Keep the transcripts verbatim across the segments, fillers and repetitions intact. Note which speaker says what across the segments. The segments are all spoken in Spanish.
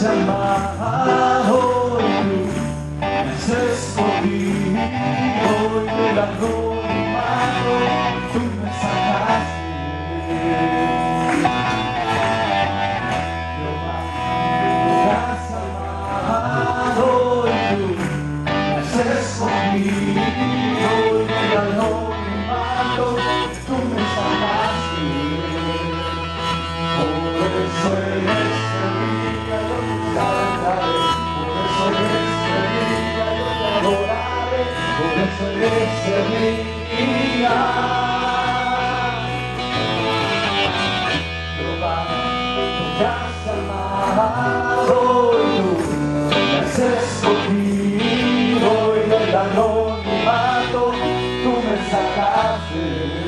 Speaker 1: llamado y tú me has escogido y del anonimato tú me sacaste. Jehová, tú me has amado y tú me has escogido y del anonimato tú me sacaste. Por eso eres por eso ese día Jehová, tú me has amado y tú me has escogido y del anonimato tú me sacaste.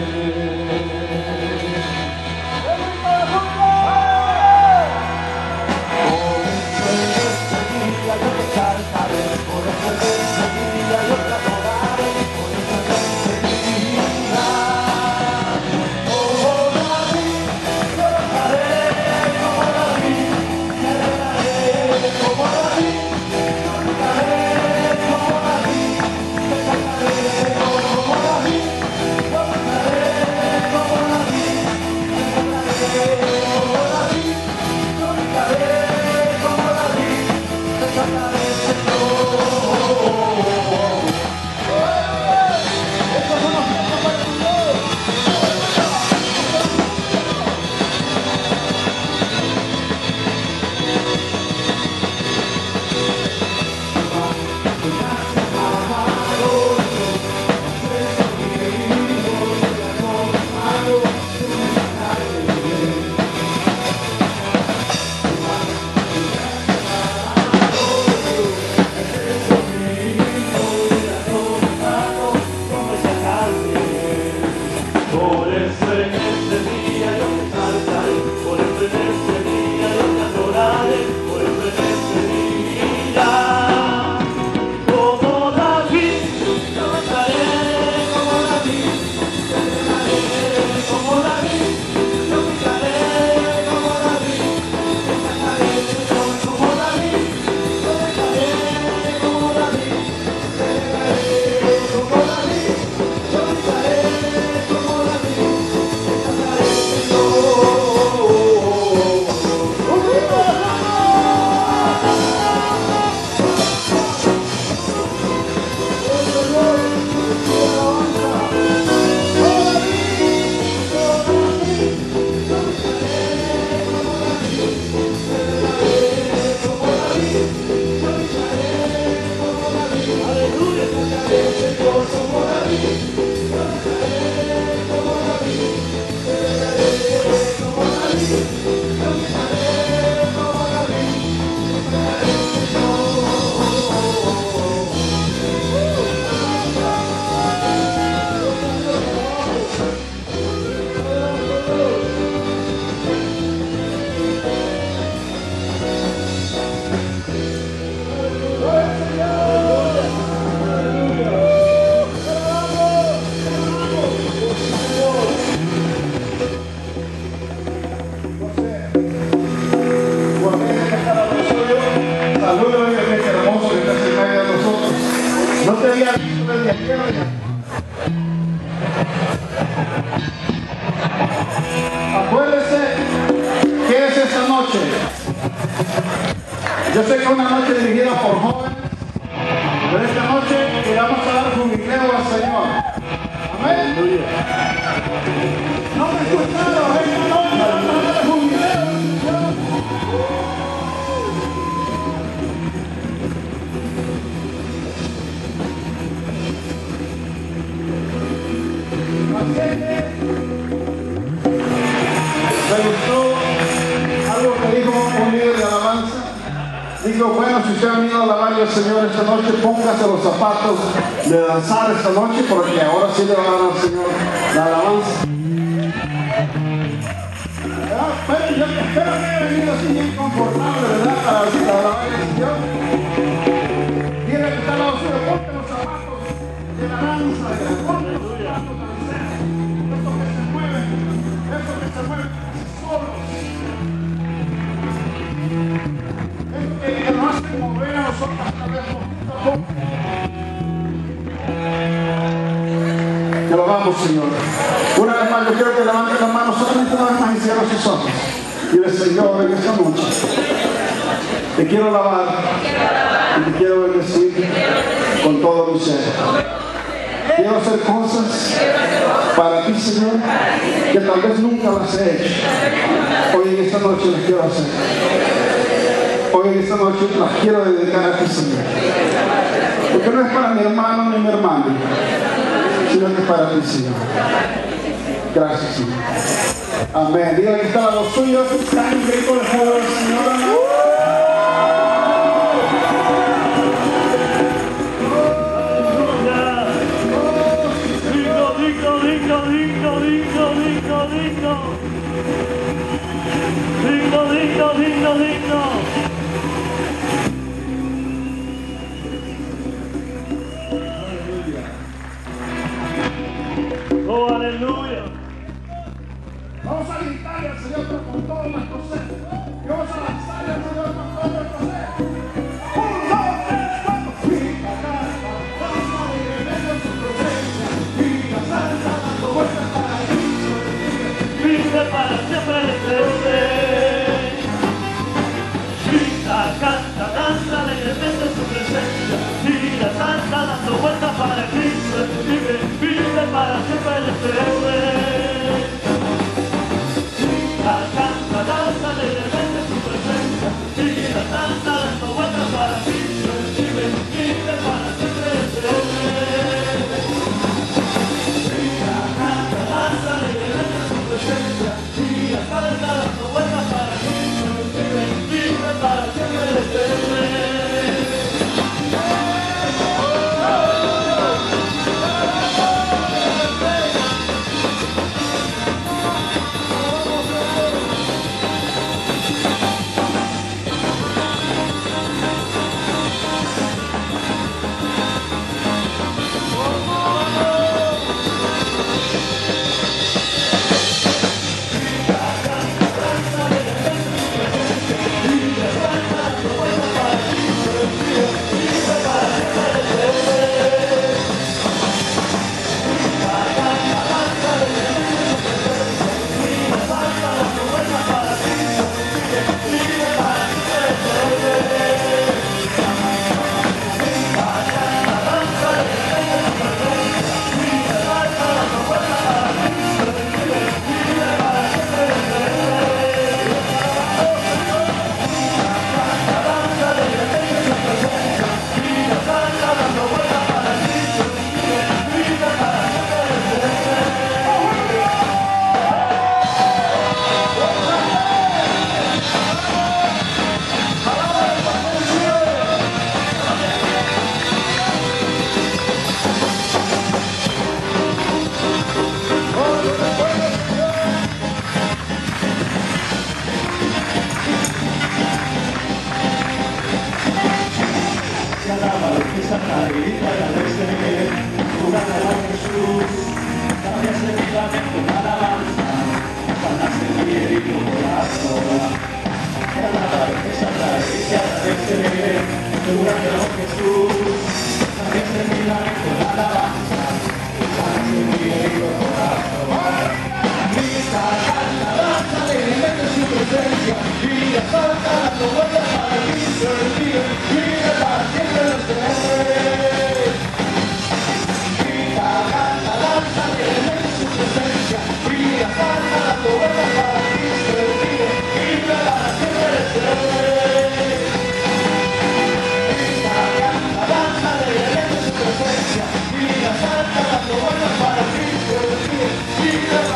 Speaker 1: Acuérdese que es esta noche. Yo sé que es una noche dirigida por jóvenes, pero esta noche le vamos a dar jubileo al Señor. Amén. No me escucharon, esta noche le vamos a dar jubileo al Señor. Me gustó algo que dijo un líder de alabanza. Digo, bueno, si usted ha venido a alabar al Señor esta noche, póngase los zapatos de danzar esta noche, porque ahora sí le van a dar al Señor la alabanza. Ah, pero yo espero que haya venido así bien confortable, ¿verdad? Para alabar al Señor. Tiene que estar al lado suyo, ponte los zapatos de la danza, de la ponte los zapatos danceros. Estos que se mueven, estos que se mueven solos. Estos alabamos, Señor. Una vez más, yo quiero que levanten las manos solamente una vez más y cierren sus ojos. Y el Señor, en esta noche, te quiero alabar y te quiero bendecir con todo mi ser. Quiero hacer cosas para ti, Señor, que tal vez nunca las he hecho. Hoy en esta noche las quiero hacer. Hoy en esta noche las quiero dedicar a ti, Señor. Porque no es para mi hermano ni mi hermana, sino que es para ti, Señor. Gracias, Señor. Amén. Diga que está a los suyos. Está en grito de fuego del Señor.
Speaker 2: Digno, digno, digno, digno, digno, digno. Digno, digno, digno, digno. Oh, aleluya.
Speaker 1: Vamos a gritarle al Señor con todas las cosas. Y vamos a lanzarle al Señor con todas las cosas. Un, dos, tres, cuatro. Viva, canta, danza y remedio en su presencia. Viva, salta, dando vueltas para Cristo.
Speaker 2: Vive para siempre el eterno. Viva, canta, danza alegremente en su presencia. Viva, salta, dando vueltas para Cristo. Vive, vive para siempre el eterno. Canta, danza alegremente en su presencia. Vive, danza, dando vueltas para Cristo. Vive, vive para siempre eterno. Vive, canta, danza alegremente en su presencia. Vive, danza, dando vueltas para Cristo. Vive, vive para siempre eterno.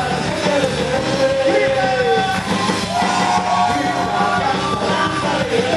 Speaker 3: Para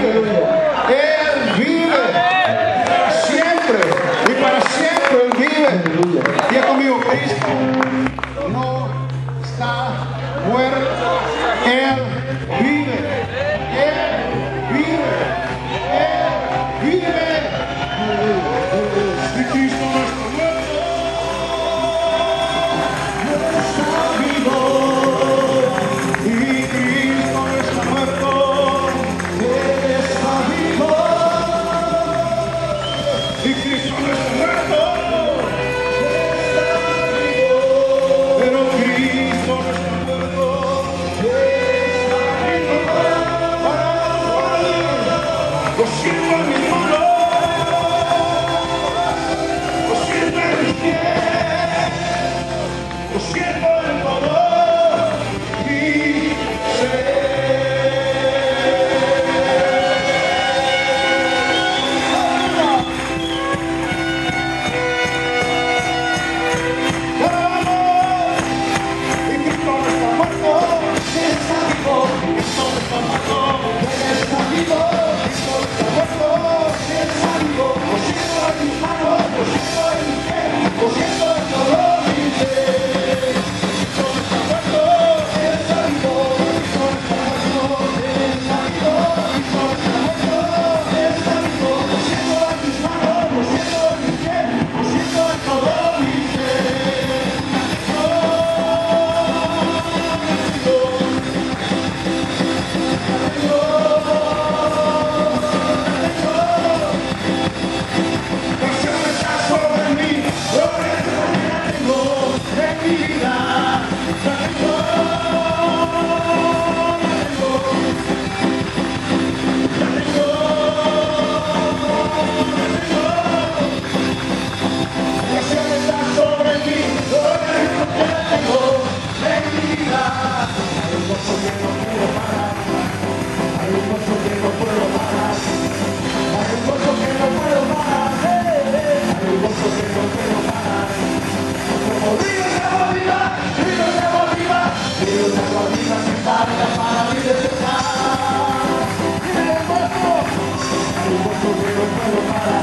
Speaker 1: vive. Él vive. Siempre. Y para siempre Él vive. Diga conmigo, Cristo no está muerto. Él vive. Él vive. Él vive. Y Cristo no está muerto. No está vivo. Y Cristo no está muerto. Él está vivo. Y Cristo no está muerto. Pero Cristo no está muerto. Está vivo. Lo siento en mis manos. Lo siento en mis pies. Lo siento en todo mi ser. Y Cristo no está muerto. Él está vivo. Cristo no está muerto. Él está vivo. Cristo no está muerto. Él está vivo. Lo siento en mis manos. Lo siento en mis pies. Lo siento en todo mi ser. Cristo no está muerto. Él está vivo. Cristo no está muerto. Él está vivo. Cristo no está muerto. Él está vivo. Lo siento en mis manos. Lo siento en mis pies. Lo siento en todo mi ser. Para